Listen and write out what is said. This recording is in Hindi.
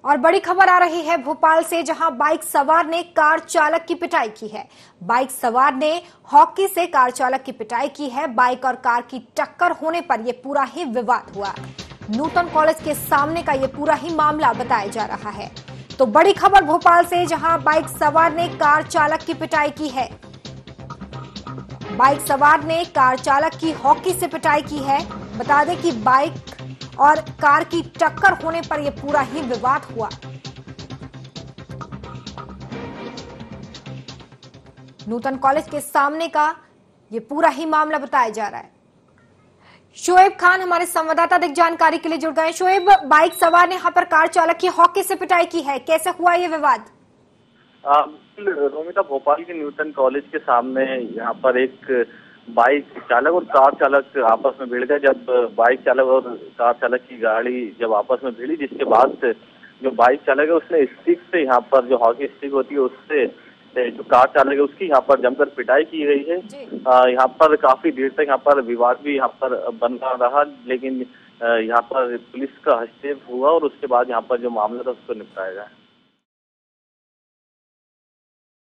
और बड़ी खबर आ रही है भोपाल से, जहां बाइक सवार ने कार चालक की पिटाई की है। बाइक सवार ने हॉकी से कार चालक की पिटाई की है। बाइक और कार की टक्कर होने पर यह पूरा ही विवाद हुआ। नूतन कॉलेज के सामने का यह पूरा ही मामला बताया जा रहा है। तो बड़ी खबर भोपाल से, जहां बाइक सवार ने कार चालक की पिटाई की है। बाइक सवार ने कार चालक की हॉकी से पिटाई की है। बता दें कि बाइक और कार की टक्कर होने पर यह पूरा ही विवाद हुआ। नूतन कॉलेज के सामने का यह पूरा ही मामला बताया जा रहा है। शोएब खान हमारे संवाददाता अधिक जानकारी के लिए जुड़ गए। शोएब, बाइक सवार ने यहां पर कार चालक की हॉकी से पिटाई की है, कैसे हुआ यह विवाद? रोमिता, भोपाल के न्यूटन कॉलेज के सामने यहाँ पर एक बाइक चालक और कार चालक आपस में भिड़ गए। जब बाइक चालक और कार चालक की गाड़ी जब आपस में भिड़ी, जिसके बाद जो बाइक चालक है उसने स्टिक से, यहाँ पर जो हॉकी स्टिक होती है उससे जो कार चालक है उसकी यहाँ पर जमकर पिटाई की गई है। यहाँ पर काफी देर तक यहाँ पर विवाद भी यहाँ पर बना रहा, लेकिन यहाँ पर पुलिस का हस्तक्षेप हुआ और उसके बाद यहाँ पर जो मामला था उसको निपटाया गया।